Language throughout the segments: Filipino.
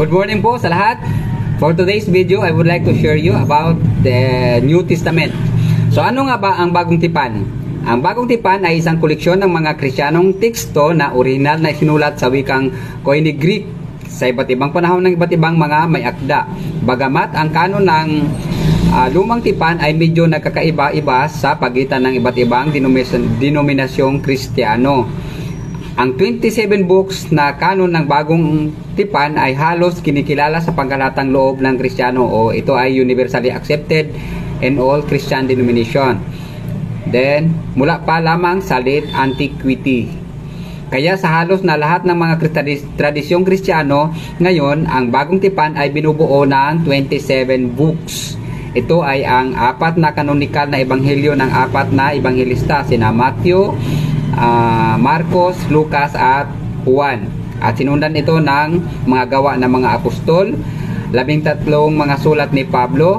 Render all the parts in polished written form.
Good morning po sa lahat. For today's video, I would like to share you about the New Testament. So ano nga ba ang Bagong Tipan? Ang Bagong Tipan ay isang koleksyon ng mga Kristiyanong teksto na orihinal na isinulat sa wikang Koine Greek sa iba't ibang panahon ng iba't ibang mga may akda. Bagamat ang kanon ng Lumang Tipan ay medyo nagkakaiba-iba sa pagitan ng iba't ibang denominasyong Kristiyano. Ang 27 books na kanon ng Bagong Tipan ay halos kinikilala sa pangkalatang loob ng Kristiyano o ito ay universally accepted in all Christian denomination. Then, mula pa lamang sa late antiquity. Kaya sa halos na lahat ng mga tradisyong Kristiyano, ngayon, ang Bagong Tipan ay binubuo ng 27 books. Ito ay ang apat na kanonikal na ebanghelyo ng apat na ebanghelista, sina Matthew, Marcos, Lucas at Juan. At sinundan ito ng mga gawa ng mga apostol, 13 mga sulat ni Pablo,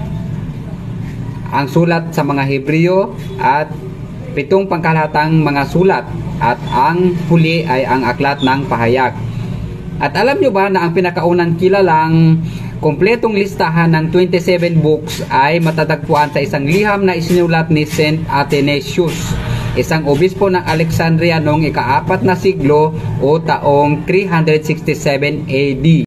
ang sulat sa mga Hebreo at 7 pangkalahatang mga sulat, at ang huli ay ang aklat ng pahayag. At alam nyo ba na ang pinakaunang kilalang kompletong listahan ng 27 books ay matatagpuan sa isang liham na isinulat ni Saint Athanasius, isang obispo ng Alexandria noong ika-4 na siglo o taong 367 AD.